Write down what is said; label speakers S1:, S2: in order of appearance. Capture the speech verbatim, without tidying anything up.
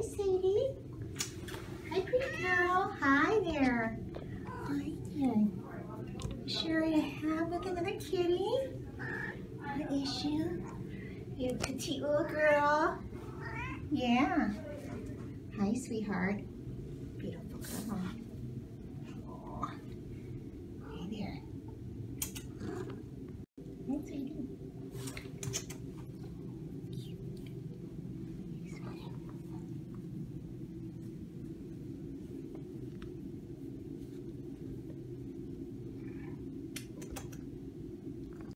S1: Hi, Sadie. Hi, pretty girl. Hi there. Hi there. Sure to have look another kitty. What is you? You petite little girl. Yeah. Hi, sweetheart. Beautiful girl.